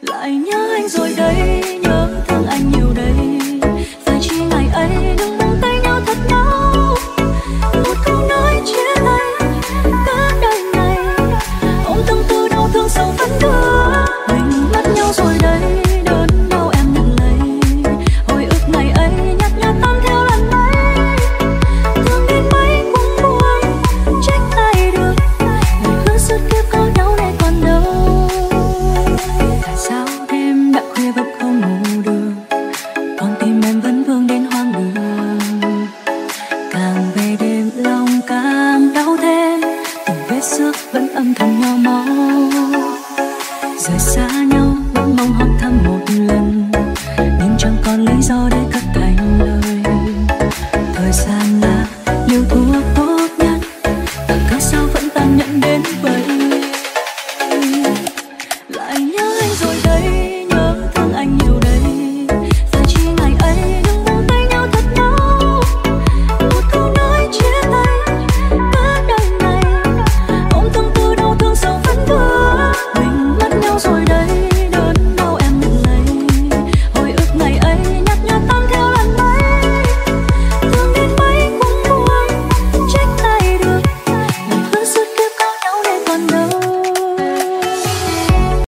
Lại nhớ anh rồi đây, nhớ thương anh nhiều đây. Phải chi ngày ấy đừng buông tay nhau thật đau. Một câu nói chia tay cả đời này, ôm tâm tư đau thương sầu vẫn đưa. Mình mất nhau rồi đây, đớn đau em nhận lấy. Hồi ức ngày ấy nhạt nhạt tan theo lần mấy. Thương đến mấy cũng buồn, trách ai được. Lời hứa suốt kiếp có đau này còn đâu. Tại sao đêm đã khuya vẫn không ngủ được, con tim em vẫn vương đến hoang đường. Càng về đêm lòng càng đau thêm, từng vết xước vẫn âm thầm nhỏ máu. Rời xa nhau vẫn mong hỏi thăm một lần, nhưng chẳng còn lý do để cất